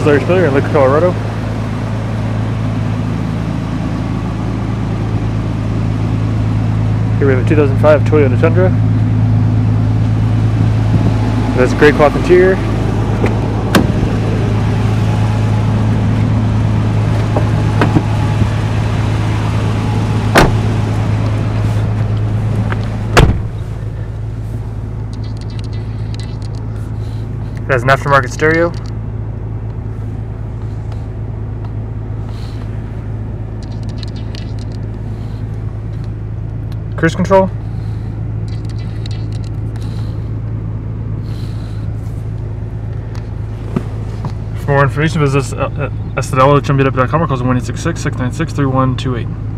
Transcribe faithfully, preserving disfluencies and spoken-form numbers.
is Larry Spiller in Lakewood, Colorado. Here we have a two thousand five Toyota Tundra. It has a gray cloth interior. It has an aftermarket stereo. Cruise control. For more information, visit us at L H M dot com or call us one eight six six, six nine six, three one two eight.